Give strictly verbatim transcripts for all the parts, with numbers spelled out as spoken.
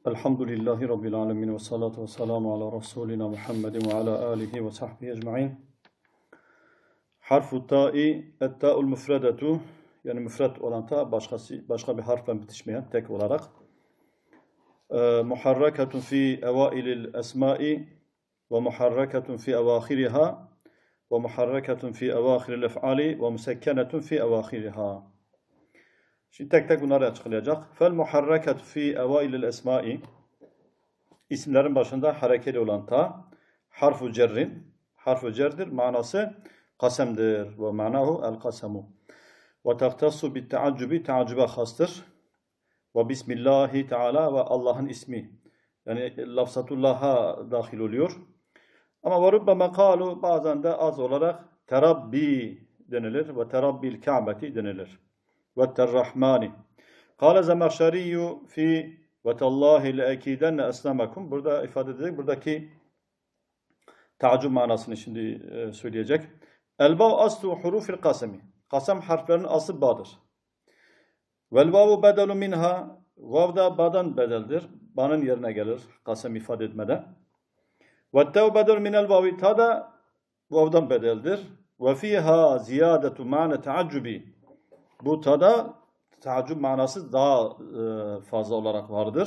Elhamdülillahi Rabbil alemin ve salatu ve selamu ala Resulina Muhammedin ve ala alihi ve sahbihi ecma'in. Harfu ta'i, et-ta'ul müfredetu, yani müfred olan ta başkası, başka bir harfle bitişmeyen tek olarak. E, muharreketun fi evailil esma'i ve muharreketun fi evahiriha ve muharreketun fi evahiril ef'ali ve musekkenetun fi evahiriha. Şimdi tek tek bunları açıklayacak. Fel muharreketu fi evailil esma'i, isimlerin başında harekeli olan ta, harfu cerrin, harfu cerdir, manası kasemdir. Ve manahu el kasemu. Ve tehtassu bit teaccubi, teaccübe hastır. Ve bismillahi teala, ve Allah'ın ismi. Yani lafzatullah'a dahil oluyor. Ama ve rubbeme kalu, bazen de az olarak terabbi denilir ve terabbil ka'beti denilir. Ve terrahmani. Kâle Zemahşeriyyu fi ve tallahi le'ekidenne esnamakum. Burada ifade edecek. Buradaki tacub manasını şimdi e, söyleyecek. El-vav aslu hurufil kasemi. Kasem harflerinin aslı ba'dır. Vel-vavu bedelu minha. Vav da ba'dan bedeldir. Ba'nın yerine gelir kasem ifade etmeden. Ve-tev bedelu minel vavi. Ta da vav'dan bedeldir. Ve fiha ziyadetu ma'ne teaccubi. Bu tada taaccub manası daha e, fazla olarak vardır.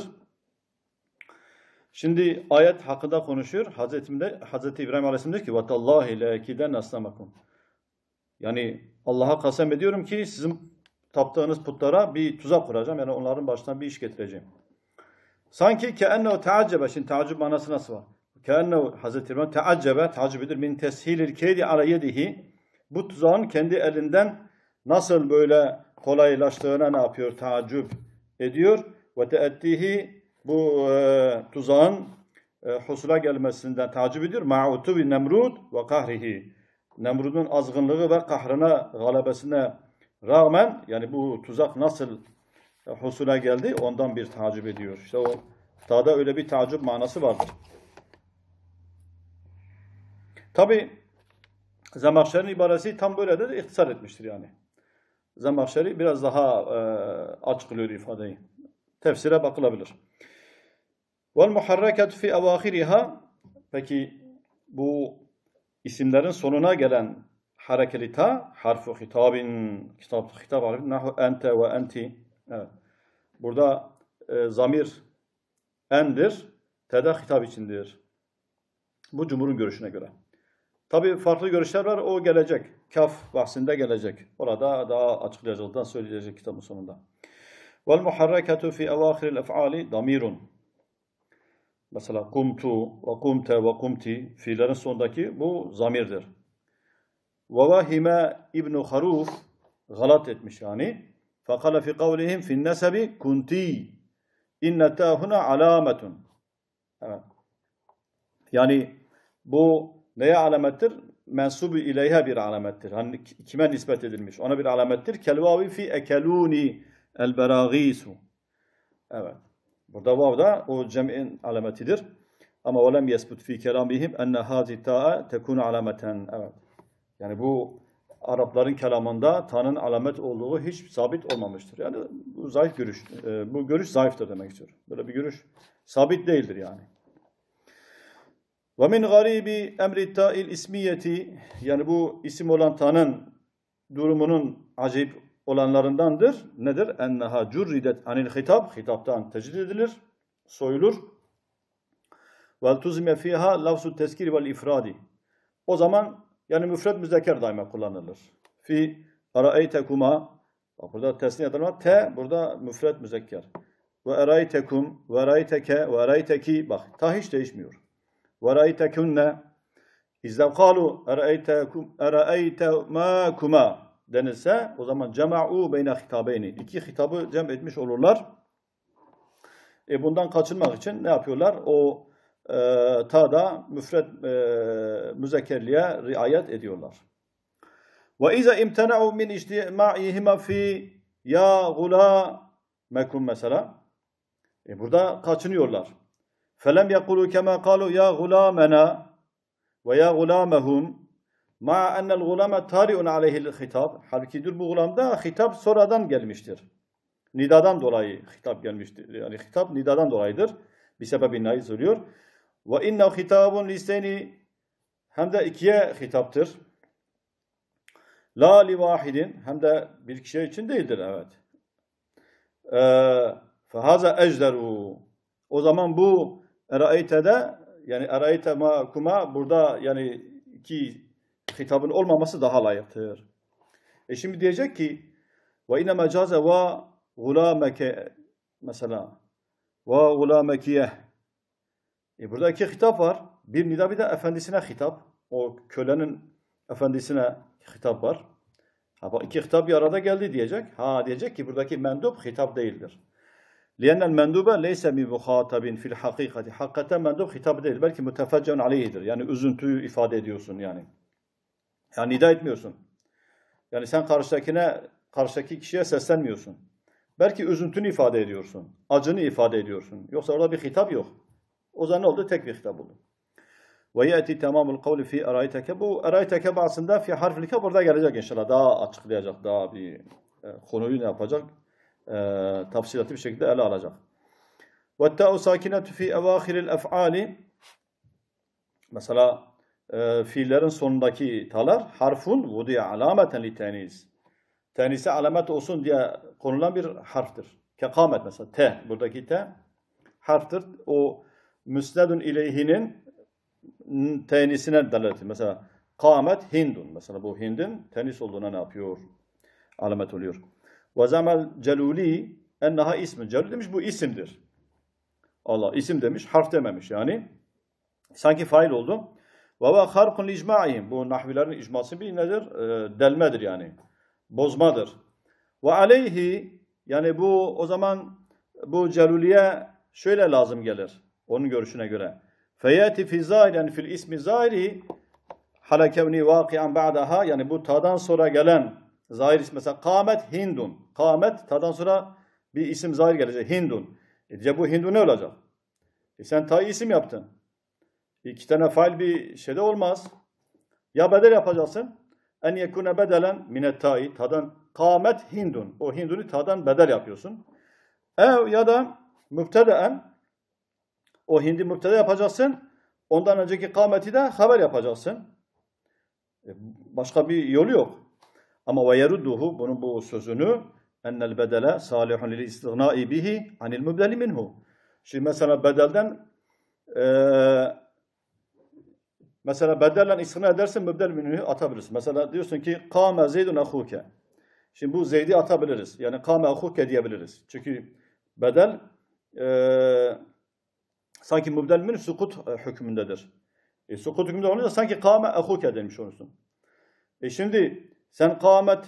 Şimdi ayet hakkında konuşuyor. Hazreti, Hazreti İbrahim Aleyhisselam diyor ki وَتَاللّٰهِ لَاكِدَنْ أَسْلَمَكُمْ. Yani Allah'a kasem ediyorum ki sizin taptığınız putlara bir tuzak kuracağım. Yani onların başına bir iş getireceğim. Sanki كَاَنَّهُ تَعَجَّبَ. Şimdi taaccub manası nasıl var? كَاَنَّهُ Hazreti İbrahim teaccebe, taaccub edir. مِنْ تَسْهِيلِ الْكَيْدِ عَلَى يَدِهِ. Bu tuzağın kendi elinden nasıl böyle kolaylaştığına ne yapıyor? Taaccüp ediyor. Ve teettihi, bu e, tuzağın e, husula gelmesinden taaccüp ediyor. Ma'utu bi Nemrud ve kahrihi. Nemrud'un azgınlığı ve kahrına, galebesine rağmen, yani bu tuzak nasıl e, husula geldi? Ondan bir taaccüp ediyor. İşte o tada öyle bir taaccüp manası vardır. Tabi Zemahşer'in ibaresi tam böyle de ihtisar etmiştir yani. Zemahşeri biraz daha e, açıklıyor ifadeyi. Tefsire bakılabilir. Vel muharreketu fi evahiriha. Peki bu isimlerin sonuna gelen harekeli ta, harfu hitabin, kitap hitap harfi, nahu ente ve enti. Evet. Burada e, zamir endir, teda hitap içindir. Bu cumhurun görüşüne göre. Tabi farklı görüşler var, o gelecek. Kaf bahsinde gelecek. Orada daha açıklayacaktan söyleyecek kitabın sonunda. Vel muharreketu fi evâhiril ef'ali damirun. Mesela kumtu ve kumte ve kumti fiillerin sonundaki bu zamirdir. Ve vahime İbn-i Haruf galat etmiş yani. Fekale fi kavlihim fin nesebi kunti innetâhuna alâmetun. Evet. Yani bu neye alamettir? Mensubu ileyha bir alamettir. Hani kime nispet edilmiş? Ona bir alamettir. Kelvavi fi ekeluni el-berâgîsu. Evet. Burada vav da o cem'in alametidir. Ama velem yesbut fi kelamihim enne hâzi ta'a tekûnu alameten. Evet. Yani bu Arapların kelamında ta'nın alamet olduğu hiç sabit olmamıştır. Yani bu zayıf görüş. Bu görüş zayıftır demek istiyor. Böyle bir görüş sabit değildir yani. Ve min garibi emri ta'il ismiyeti, yani bu isim olan ta'nın durumunun acayip olanlarındandır. Nedir? Enneha curridet anil hitap, hitaptan tecrid edilir, soyulur. Vel tuzime fiha lafzu teskiri vel ifradi. O zaman yani müfred müzekker daima kullanılır. Fi araeytekuma, bak burada tesniye adına te, burada müfred müzekker. Ve eraeytekum, ve eraeyteke, ve eraeyteki, bak ta hiç değişmiyor. وَرَأَيْتَكُنَّ İzlev kalu اَرَأَيْتَمَاكُمَا denilse o zaman cema'u beyne hitabeyni. İki hitabı cem etmiş olurlar. E bundan kaçınmak için ne yapıyorlar? O e, ta'da müfred e, müzekkerliğe riayet ediyorlar. وَاِذَا اِمْتَنَعُوا مِنْ اِجْتِمَاعِهِمَا فِي يَا غُلَامَكُمْ mesela. E burada kaçınıyorlar. فَلَمْ يَقُولُوا كَمَا قَالُوا يَا غُلَامَنَا وَيَا غُلَامَهُمْ مَعَ أَنَّ الْغُلَامَ تَارِعٌ عَلَيْهِ الْخِتَابِ. Halbuki bu gulamda hitap sonradan gelmiştir. nidadan dolayı hitap gelmiştir. Yani hitap nidadan dolayıdır. Bir sebebi nai söylüyor. Ve innehu hitabun liseni hem de ikiye hitaptır. La li vahidin hem de bir kişi için değildir. Evet. Fehaza ejderu. O zaman bu eraeyte'de yani eraeyte ma kuma burada yani iki hitabın olmaması daha layıktır. E şimdi diyecek ki ve inne mecaze ve gulameke mesela ve gulamekiye. E burada iki hitap var. Bir nida bir de efendisine hitap. O kölenin efendisine hitap var. Ha, bak iki hitap bir arada geldi diyecek. Ha diyecek ki buradaki mendup hitap değildir. Liennel mendube leyse mi muhatabin fil hakikati. Hakikaten mendup hitap değil. Belki mütefeccen aleyhidir. Yani üzüntüyü ifade ediyorsun yani. Yani nida etmiyorsun. Yani sen karşıdakine, karşıdaki kişiye seslenmiyorsun. Belki üzüntünü ifade ediyorsun. Acını ifade ediyorsun. Yoksa orada bir hitap yok. O zaman ne oldu? Tek bir hitap oldu. Ve yeti tamamul kavli fi erayteke. Bu erayteke bahsinde fi harflike burada gelecek inşallah. Daha açıklayacak. Daha bir e, konuyu ne yapacak? E, tafsilatlı bir şekilde ele alacak. Ve ta'u sakinetu fi evâhiril ef'ali. Mesela e, fiillerin sonundaki talar harfun vudiye alameten li tenis. Tenise alamet olsun diye konulan bir harftir. Kekamet mesela. T. Buradaki T harftir. O müsnedun ileyhinin tenisine delalet. Mesela kâmet hindun. Mesela bu hindin tenis olduğuna ne yapıyor? Alamet oluyor. Ve zamel celuli enneha ismin. Celul demiş bu isimdir. Allah isim demiş. Harf dememiş yani. Sanki fail oldu. Ve ve harkun icma'ihim. Bu nahvilerin icması bir nedir? E, delmedir yani. Bozmadır. Ve aleyhi yani bu o zaman bu celuliye şöyle lazım gelir. Onun görüşüne göre. Feyati fi zahiren fil ismi zahiri hala kevni vakian ba'daha yani bu tadan sonra gelen zahir ismi mesela kâmet hindun. Kâmet tadan sonra bir isim zahir gelecek. Hindun. E bu hindun ne olacak? E sen ta isim yaptın. İki tane fail bir şeyde olmaz. Ya bedel yapacaksın. En yekune bedelen minet ta'i tadan kâmet hindun. O hindunu tadan bedel yapıyorsun. Ev ya da mübtedeen o hindi mübtede yapacaksın. Ondan önceki kâmeti de haber yapacaksın. E başka bir yolu yok. Ama ve yerudduhu bunun bu sözünü ennel bedele salihun lil istigna'i bihi anil mübdeli minhu. Şimdi mesela bedelden eee mesela bedellen istigna edersin, mübdel minhu atabilirsin. Mesela diyorsun ki kâme zeydun ahuke. Şimdi bu zeydi atabiliriz. Yani kâme ahuke diyebiliriz. Çünkü bedel e, sanki mübdel minhu sukut e, hükmündedir. E, sukut hükmünde olunca sanki kâme ahuke demiş olursun. E şimdi sen kâmet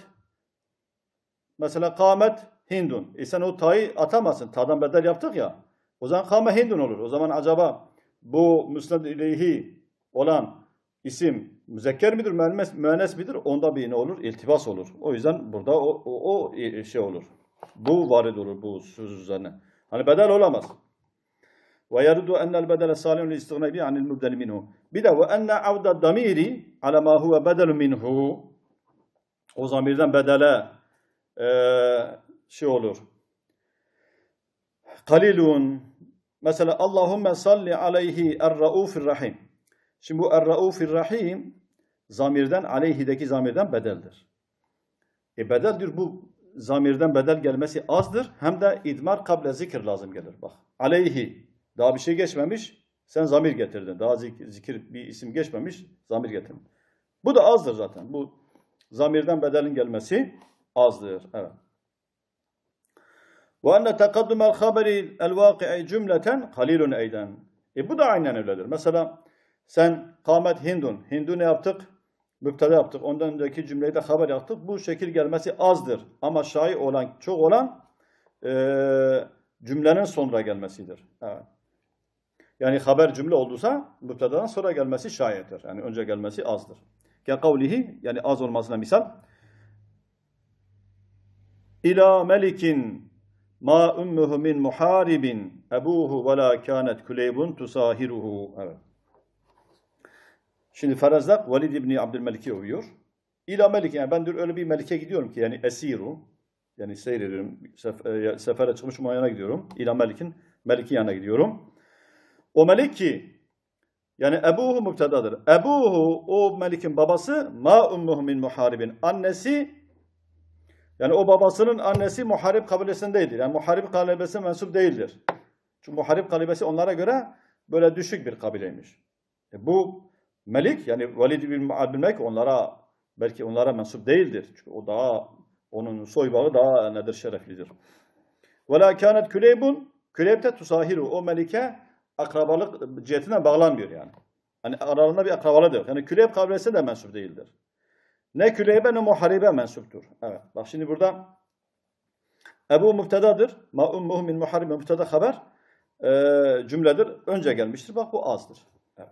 mesela kâmet hindun. E sen o ta'yı atamazsın. Ta'dan bedel yaptık ya. O zaman kâme hindun olur. O zaman acaba bu müsned ileyhi olan isim müzekker midir, müennes, müennes midir? Onda bir ne olur? İltibas olur. O yüzden burada o, o, o şey olur. Bu varid olur bu söz üzerine. Hani bedel olamaz. Ve yerudu ennel bedele salihun li istignabi anil mübdeli minhu. Bir de ve enne avda damiri ala ma huve bedelu minhu. O zamirden bedele e, şey olur. Kalilun. Mesela Allahümme salli aleyhi er-raufir rahim. Şimdi bu er-raufir rahim zamirden aleyhideki zamirden bedeldir. E bedeldir bu zamirden bedel gelmesi azdır. Hem de idmar kable zikir lazım gelir. Bak aleyhi daha bir şey geçmemiş. Sen zamir getirdin. Daha zikir, zikir bir isim geçmemiş. Zamir getirdin. Bu da azdır zaten. Bu zamirden bedelin gelmesi azdır. Evet. Ve enne tekaddumel haberi el vaki'i cümleten halilun eyden. E bu da aynen öyledir. Mesela sen kâmet hindun. Hindu ne yaptık? Mübtede yaptık. Ondan önceki cümleyi de haber yaptık. Bu şekil gelmesi azdır. Ama şai olan, çok olan e, cümlenin sonra gelmesidir. Evet. Yani haber cümle olduysa mübtededen sonra gelmesi şayettir. Yani önce gelmesi azdır. Ke kavlihi yani az olmasına misal. İlâ melikin ma ummuhu min muharibin ebuhu ve la kânet küleybun tusahiruhu. Evet. Şimdi Ferazdak Velid İbni Abdülmelik'i övüyor. İlâ melik yani ben öyle bir melike gidiyorum ki yani esiru Yani seyrediyorum. Sef e, sefere çıkmışım, o yana gidiyorum. İla Melik'in, Melik'in yanına gidiyorum. O Melik ki, yani Ebuhu mübtedadır. Ebuhu, o Melik'in babası, ma ummuhu min muharibin. Annesi, yani o babasının annesi muharib kabilesindeydi. Yani muharib kabilesine mensup değildir. Çünkü muharib kabilesi onlara göre böyle düşük bir kabileymiş. E bu Melik, yani Velid bin Melik onlara, belki onlara mensup değildir. Çünkü o daha, onun soy bağı daha nedir, şereflidir. Ve la kânet Küleybun, Küleyb'te tusahiru, o Melik'e akrabalık cihetinden bağlanmıyor yani. Hani aralarında bir akrabalık yok. Yani Küleyb kabilesine de mensup değildir. Ne Küleyb'e ne muharibe mensuptur. Evet. Bak şimdi burada Ebu müftedadır. Ma ummuhu min muharibe müfteda haber e, cümledir. Önce gelmiştir. Bak bu azdır. Evet.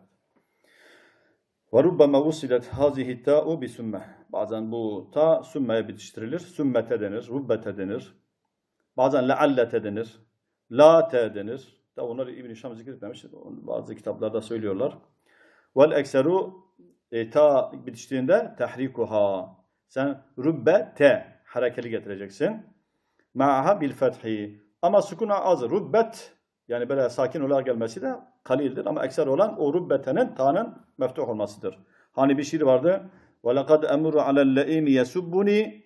Ve rubbama vusilet hazihi ta'u bi sümme. Bazen bu ta sümmeye bitiştirilir. Sümmete denir. Rubbete denir. Bazen leallete denir. Late denir. Da onları İbn-i Şam zikretmemiş. Bazı kitaplarda söylüyorlar. Vel ekseru e, ta bitiştiğinde tehrikuha. Sen rubbete harekeli getireceksin. Ma'aha bil fethi. Ama sukuna az. Rubbet, yani böyle sakin olarak gelmesi de kalildir. Ama ekser olan o rubbetenin ta'nın meftuh olmasıdır. Hani bir şiir vardı. Ve lekad emru alel le'imi yesubbuni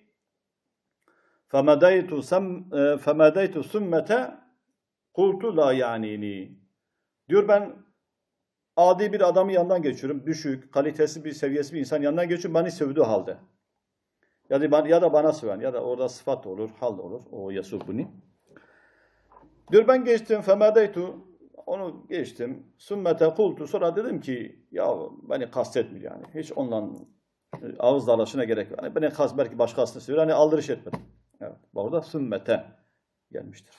femedeytu sem femedeytu sümmete kultu la yanini. Diyor, ben adi bir adamın yanından geçiyorum. Düşük, kalitesi bir, seviyesi bir insan yanından geçiyorum. Beni sövdüğü halde. Ya da, ya da bana söven, ya da orada sıfat olur, hal olur. O yasubuni. Diyor, ben geçtim. Femedeytu. Onu geçtim. Sümmete kultu. Sonra dedim ki, ya beni kastetmiyor yani. Hiç onunla ağız dalaşına gerek yok. Yani beni kas, belki başkasını söylüyor. Hani aldırış etmedim. Evet. Orada sümmete gelmiştir.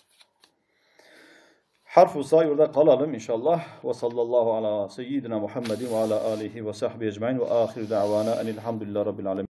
Harf-ı sa orada kalalım inşallah. Ve sallallahu ala seyyidina Muhammedin ve ala alihi ve sahbihi ecmaîn ve ahir da'vana enilhamdülillahi rabbil alemin.